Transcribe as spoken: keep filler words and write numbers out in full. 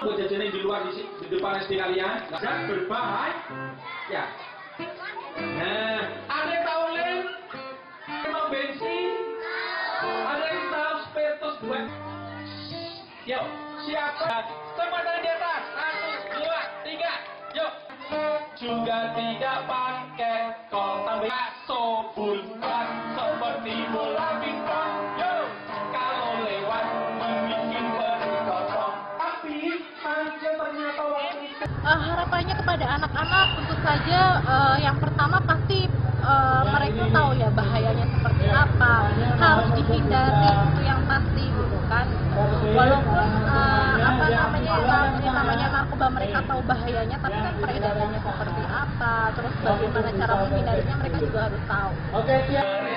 buat jajanan di luar di, di depan S D kalian dan berbahaya. Ya. Nah, ada yang tahu lem, emang bensin, ada yang tahu spiritus buat. Yuk, siapa? Semua tangan di atas. Satu, dua, tiga. Yuk. Juga tidak pakai kol tambah sobulkan seperti bola pingpong. Yuk, kalau lewat membuat perut kosong. Tapi manja ternyata waktu itu. Uh, harapannya kepada anak-anak tentu saja uh, yang pertama pasti uh, mereka tahu ya bahayanya seperti apa, harus dihindari itu yang pasti gitu kan. Walaupun uh, apa namanya yang namanya narkoba mereka tahu bahayanya, tapi kan peredarannya seperti apa, terus bagaimana cara menghindarinya mereka juga harus tahu. Oke, siap.